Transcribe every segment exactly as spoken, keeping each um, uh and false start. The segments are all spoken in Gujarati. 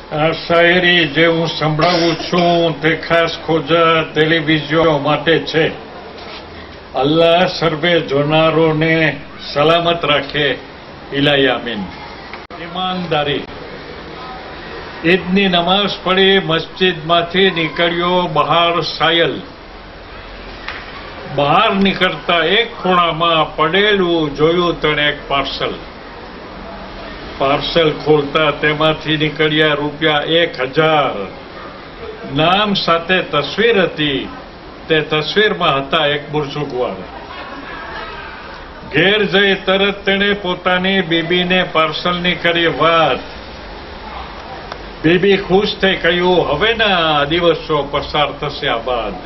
આ શાયરી જે હું સંભળાવું છું તે ખાસ ખોજા ટેલિવિઝન માટે છે. અલ્લાહ સર્વે જોનારોને સલામત રાખે. ઇલાહી આમીન. ઈમાનદારી. ઈદની નમાઝ પડી મસ્જિદમાંથી નીકળ્યો બહાર સાયલ. બહાર નીકળતા એક ખૂણામાં પડેલું જોયું તેણે એક પાર્સલ. પાર્સલ ખોલતા તેમાંથી નીકળ્યા રૂપિયા એક હજાર. નામ સાથે તસવીર હતી. તે તસવીરમાં હતા એક બુર્જુગવાર. ઘેર જઈ તરત તેણે પોતાની બીબીને પાર્સલની કરી વાત. બીબી ખુશ થઈ કહ્યું, હવે ના દિવસો પસાર થશે આ બાદ.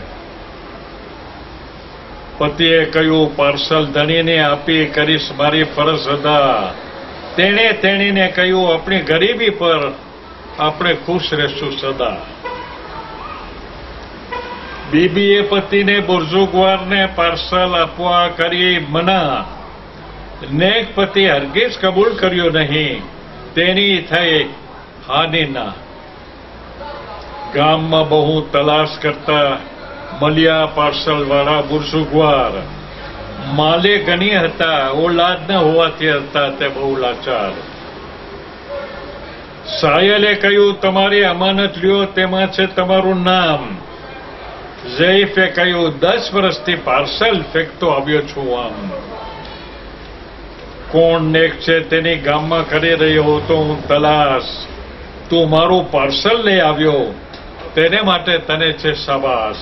પતિએ કહ્યું, પાર્સલ ધણીને આપી કરીશ મારી ફરજ અદા. તેણે તેણીને કહ્યું, આપણી ગરીબી પર આપણે ખુશ રહેશું સદા. બીબીએ પતિને બુર્જુગવારને પાર્સલ આપવા કરી મના. નેક પતિ હરગીઝ કબૂલ કર્યો નહીં. તેની થઈ હાની ના. ગામમાં બહુ તલાશ કરતા મળ્યા પાર્સલ વાળા બુર્જુગવાર. માલે ગણી હતા, ઓલાદ ન હોવાથી હતા તે બહુ લાચાર. સાયલે કહ્યું, તમારી અમાનત લ્યો, તેમાં છે તમારું નામ. ઝૈફે કહ્યું, દસ વર્ષથી પાર્સલ ફેંકતો આવ્યો છું આમ. કોણ નેક છે તેની ગામમાં કરી રહ્યો હતો હું તલાશ. તું મારું પાર્સલ લઈ આવ્યો, તેને માટે તને છે શાબાશ.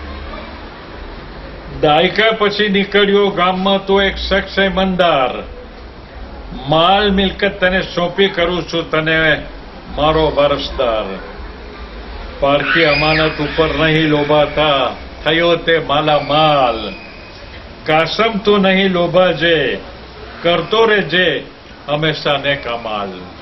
દાયકા પછી નીકળ્યો ગામમાં તો એક શખ્સ ઈમાનદાર. માલ મિલકત તને સોંપી કરું છું, તને મારો વારસદાર. પારકી અમાનત ઉપર નહીં લોભાતા, થયો તે માલા માલ. કાસમ તું નહીં લોભાજે, કરતો રહેજે હંમેશા નેક અમાલ.